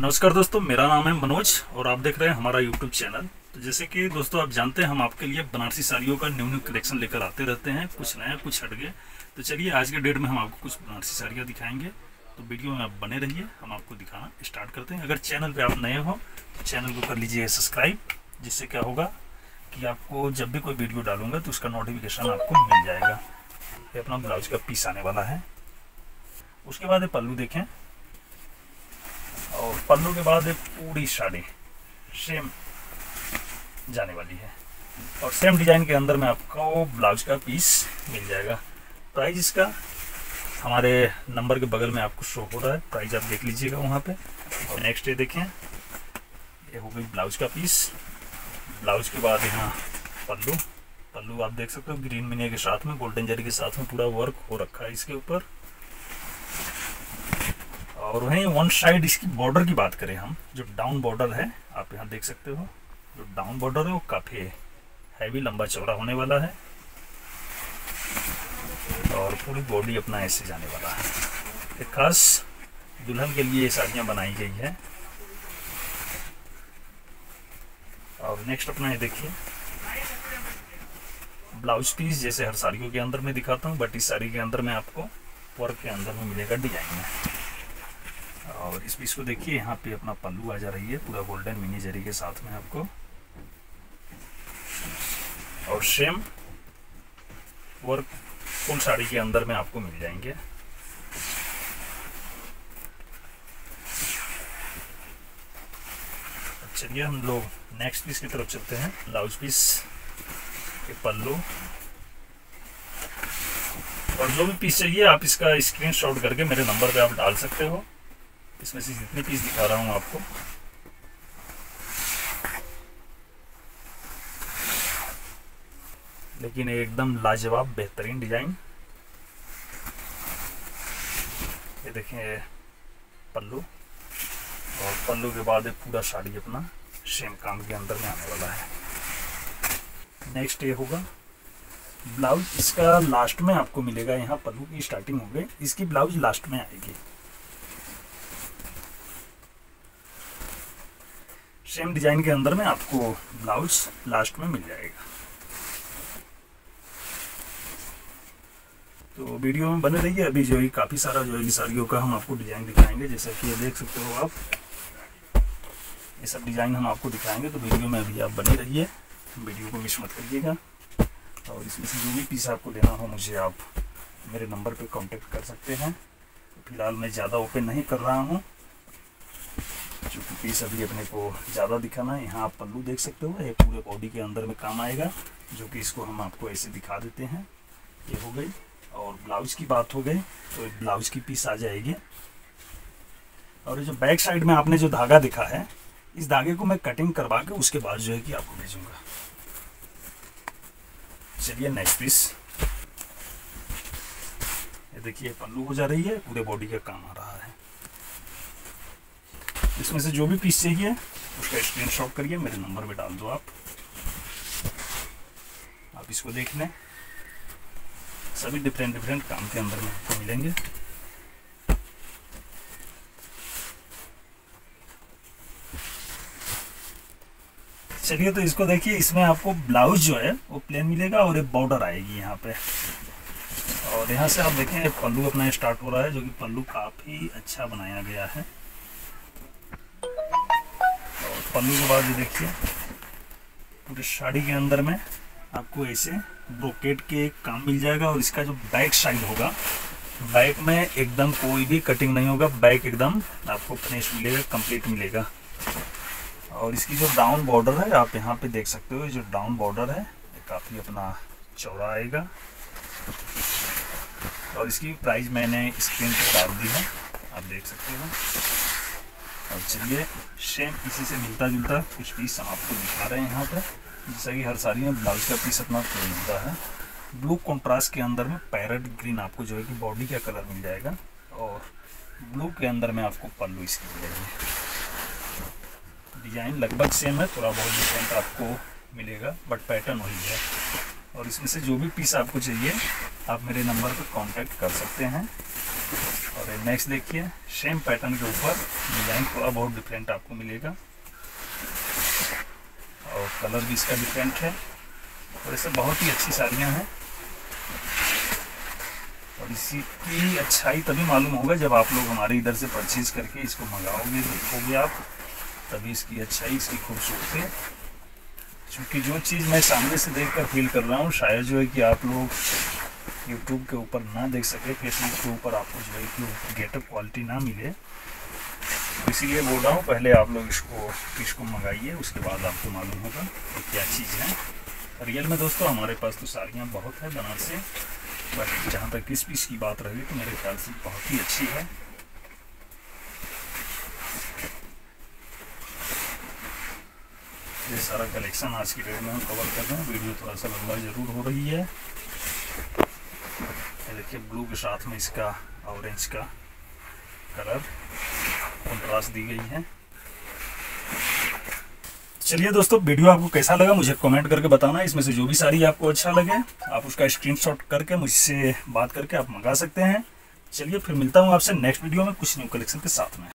नमस्कार दोस्तों, मेरा नाम है मनोज और आप देख रहे हैं हमारा यूट्यूब चैनल। तो जैसे कि दोस्तों आप जानते हैं, हम आपके लिए बनारसी साड़ियों का न्यू कलेक्शन लेकर आते रहते हैं, कुछ नया कुछ हट गया। तो चलिए आज के डेट में हम आपको कुछ बनारसी साड़ियाँ दिखाएंगे, तो वीडियो में आप बने रहिए। हम आपको दिखाना स्टार्ट करते हैं। अगर चैनल पर आप नए हो तो चैनल को कर लीजिए सब्सक्राइब, जिससे क्या होगा कि आपको जब भी कोई वीडियो डालूंगा तो उसका नोटिफिकेशन आपको मिल जाएगा। ये अपना ब्लाउज का पीस आने वाला है। उसके बाद पल्लू देखें, और पल्लू के बाद पूरी साड़ी सेम जाने वाली है और सेम डिजाइन के अंदर में आपको ब्लाउज का पीस मिल जाएगा। प्राइस इसका हमारे नंबर के बगल में आपको शो हो रहा है, प्राइस आप देख लीजिएगा वहाँ पे। और नेक्स्ट ये देखें, ये हो गई ब्लाउज का पीस। ब्लाउज के बाद यहाँ पल्लू आप देख सकते हो, ग्रीन मिनी के साथ में गोल्डन जरी के साथ में पूरा वर्क हो रखा है इसके ऊपर। और वहीं वन साइड इसकी बॉर्डर की बात करें हम, जो डाउन बॉर्डर है आप यहाँ देख सकते हो, जो डाउन बॉर्डर है वो काफ़ी हैवी लंबा चौड़ा होने वाला है और पूरी बॉडी अपना ऐसे जाने वाला है। एक खास दुल्हन के लिए ये साड़ियाँ बनाई गई है। और नेक्स्ट अपना ये देखिए, ब्लाउज पीस जैसे हर साड़ियों के अंदर मैं दिखाता हूँ, बट इस साड़ी के अंदर में आपको वर्क के अंदर में मिलेगा डिजाइन में। और इस पीस को देखिए, यहाँ पे अपना पल्लू आ जा रही है पूरा गोल्डन मिनी जरी के साथ में आपको, और सेम वर्क फुल साड़ी के अंदर में आपको मिल जाएंगे। चलिए हम लोग नेक्स्ट पीस की तरफ चलते हैं। ब्लाउज पीस के पल्लू, और जो भी पीस चाहिए आप इसका स्क्रीनशॉट करके मेरे नंबर पे आप डाल सकते हो। इसमें से जितने पीस दिखा रहा हूँ आपको, लेकिन एकदम लाजवाब बेहतरीन डिजाइन। ये देखें पल्लू, और पल्लू के बाद पूरा साड़ी अपना सेम काम के अंदर में आने वाला है। नेक्स्ट ये होगा ब्लाउज, इसका लास्ट में आपको मिलेगा। यहाँ पल्लू की स्टार्टिंग हो गई, इसकी ब्लाउज लास्ट में आएगी। सेम डिजाइन के अंदर में आपको ब्लाउज लास्ट में मिल जाएगा। तो वीडियो में बने रहिए। अभी जो है काफ़ी सारा जो है साड़ियों का हम आपको डिजाइन दिखाएंगे, जैसा कि ये देख सकते हो आप, ये सब डिजाइन हम आपको दिखाएंगे। तो वीडियो में अभी आप बने रहिए, वीडियो को मिस मत करिएगा। और इसमें से जो भी पीस आपको लेना हो मुझे आप मेरे नंबर पे कांटेक्ट कर सकते हैं। फिलहाल मैं ज़्यादा ओपन नहीं कर रहा हूँ, क्योंकि पीस अभी अपने को ज़्यादा दिखाना है। यहाँ आप पल्लू देख सकते हो, ये पूरे बॉडी के अंदर में काम आएगा, जो कि इसको हम आपको ऐसे दिखा देते हैं। ये हो गई। और ब्लाउज की बात हो गई तो एक ब्लाउज की पीस आ जाएगी। और ये जो बैक साइड में आपने जो धागा दिखा है, इस धागे को मैं कटिंग करवा के उसके बाद जो है कि आपको भेजूंगा। चलिए नेक्स्ट पीस, ये देखिए पल्लू हो जा रही है, पूरे बॉडी का काम आ रहा है। इसमें से जो भी पीस चाहिए उसका स्क्रीनशॉट करिए, मेरे नंबर पे डाल दो आप इसको देख लें। सभी डिफरेंट काम के अंदर में आपको मिलेंगे। चलिए तो इसको देखिए, इसमें आपको ब्लाउज जो है वो प्लेन मिलेगा और एक बॉर्डर आएगी यहाँ पे। और यहाँ से आप देखें पल्लू अपना स्टार्ट हो रहा है, जो कि पल्लू काफ़ी अच्छा बनाया गया है। और पल्लू के बाद ये देखिए पूरे साड़ी के अंदर में आपको ऐसे ब्रोकेट के काम मिल जाएगा। और इसका जो बैक साइड होगा, बैक में एकदम कोई भी कटिंग नहीं होगा, बैक एकदम आपको फिनिश मिलेगा, कंप्लीट मिलेगा। और इसकी जो डाउन बॉर्डर है आप यहाँ पे देख सकते हो, जो डाउन बॉर्डर है ये काफ़ी अपना चौड़ा आएगा। और इसकी प्राइस मैंने स्क्रीन पर डाल दी है, आप देख सकते हो। और चलिए सेम इसी से मिलता जुलता कुछ पीस हम आपको दिखा रहे हैं यहाँ पर। जैसा कि हर साड़ी में ब्लाउज का पीस अपना मिलता है, ब्लू कॉन्ट्रास्ट के अंदर में पैरेट ग्रीन आपको जो है कि बॉडी का कलर मिल जाएगा। और ब्लू के अंदर में आपको पल्लू इसकी मिल जाएगी। डिजाइन लगभग सेम है, थोड़ा बहुत डिफरेंट आपको मिलेगा, बट पैटर्न वही है। और इसमें से जो भी पीस आपको चाहिए आप मेरे नंबर पर कांटेक्ट कर सकते हैं। और नेक्स्ट देखिए, सेम पैटर्न के ऊपर डिजाइन थोड़ा बहुत डिफरेंट आपको मिलेगा और कलर भी इसका डिफरेंट है। और ऐसे बहुत ही अच्छी साड़ियाँ हैं और इसी की अच्छाई तभी मालूम होगा जब आप लोग हमारे इधर से परचेज करके इसको मंगाओगे, देखोगे आप, तभी इसकी अच्छाई, इसकी खूबसूरती। क्योंकि जो चीज़ मैं सामने से देखकर फील कर रहा हूँ, शायद जो है कि आप लोग यूट्यूब के ऊपर ना देख सके, फेसबुक के ऊपर आपको जो है कि गेटअप क्वालिटी ना मिले, इसीलिए बोल रहा हूँ पहले आप लोग इसको मंगाइए, उसके बाद आपको मालूम होगा कि क्या चीज़ है। रियल में दोस्तों हमारे पास तो साड़ियाँ बहुत है बनारसी, बट जहाँ तक इस पीस की बात रही तो मेरे ख्याल से बहुत ही अच्छी है। ये सारा कलेक्शन आज की डेट में हम कवर कर रहे हैं। वीडियो थोड़ा सा लंबा जरूर हो रही है। ये देखिए, ब्लू के साथ में इसका ऑरेंज का कलर कंट्रास्ट दी गई है। चलिए दोस्तों, वीडियो आपको कैसा लगा मुझे कमेंट करके बताना। इसमें से जो भी साड़ी आपको अच्छा लगे आप उसका स्क्रीनशॉट करके मुझसे बात करके आप मंगा सकते हैं। चलिए फिर मिलता हूँ आपसे नेक्स्ट वीडियो में कुछ न्यू कलेक्शन के साथ में।